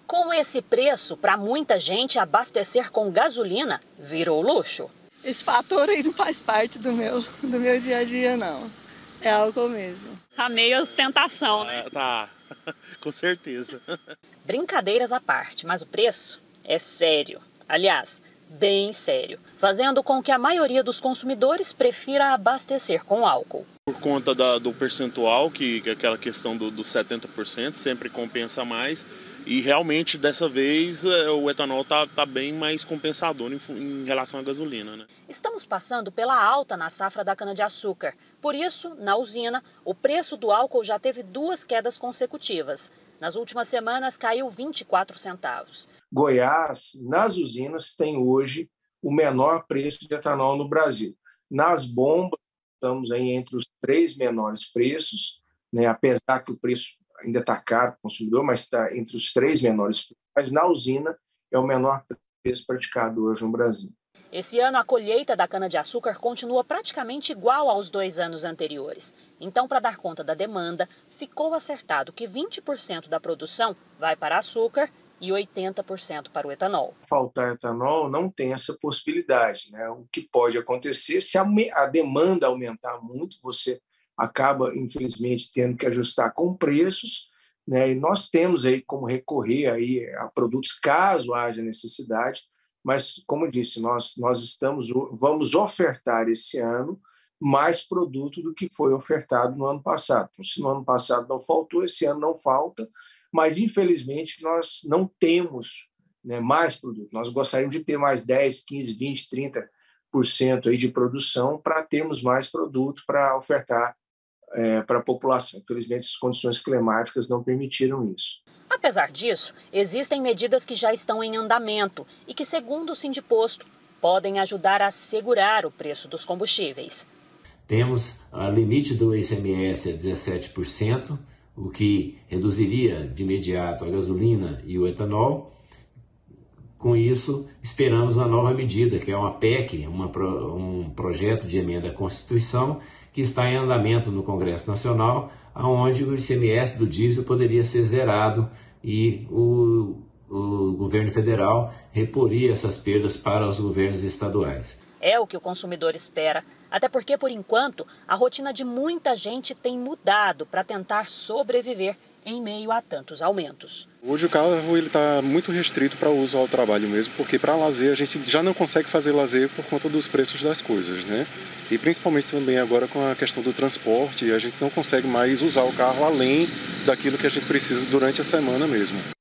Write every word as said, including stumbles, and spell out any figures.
Com esse preço, para muita gente, abastecer com gasolina virou luxo. Esse fator aí não faz parte do meu, do meu dia a dia, não. É álcool mesmo. Tá meio ostentação, né? Ah, tá, com certeza. Brincadeiras à parte, mas o preço é sério. Aliás, bem sério, fazendo com que a maioria dos consumidores prefira abastecer com álcool. Por conta da, do percentual, que, que aquela questão do, dos setenta por cento sempre compensa mais. E realmente, dessa vez, o etanol está tá bem mais compensador em, em relação à gasolina, né? Estamos passando pela alta na safra da cana-de-açúcar. Por isso, na usina, o preço do álcool já teve duas quedas consecutivas. Nas últimas semanas, caiu vinte e quatro centavos. Goiás, nas usinas, tem hoje o menor preço de etanol no Brasil. Nas bombas, estamos aí entre os três menores preços, né? Apesar que o preço ainda está caro para o consumidor, mas está entre os três menores. Mas na usina é o menor preço praticado hoje no Brasil. Esse ano, a colheita da cana-de-açúcar continua praticamente igual aos dois anos anteriores. Então, para dar conta da demanda, ficou acertado que vinte por cento da produção vai para açúcar e oitenta por cento para o etanol. Faltar etanol não tem essa possibilidade, né? O que pode acontecer, se a demanda aumentar muito, você acaba, infelizmente, tendo que ajustar com preços, né? E nós temos aí como recorrer aí a produtos caso haja necessidade, mas, como disse, nós, nós estamos, vamos ofertar esse ano mais produto do que foi ofertado no ano passado. Então, se no ano passado não faltou, esse ano não falta, mas, infelizmente, nós não temos, né, mais produto. Nós gostaríamos de ter mais dez, quinze, vinte, trinta por cento aí de produção para termos mais produto para ofertar É, para a população. Infelizmente, as condições climáticas não permitiram isso. Apesar disso, existem medidas que já estão em andamento e que, segundo o Sindiposto, podem ajudar a segurar o preço dos combustíveis. Temos o limite do I C M S a dezessete por cento, o que reduziria de imediato a gasolina e o etanol. Com isso, esperamos uma nova medida, que é uma P E C, uma, um projeto de emenda à Constituição, que está em andamento no Congresso Nacional, onde o I C M S do diesel poderia ser zerado e o, o governo federal reporia essas perdas para os governos estaduais. É o que o consumidor espera, até porque, por enquanto, a rotina de muita gente tem mudado para tentar sobreviver em meio a tantos aumentos. Hoje o carro está muito restrito para uso ao trabalho mesmo, porque para lazer a gente já não consegue fazer lazer por conta dos preços das coisas, né? E principalmente também agora com a questão do transporte, a gente não consegue mais usar o carro além daquilo que a gente precisa durante a semana mesmo.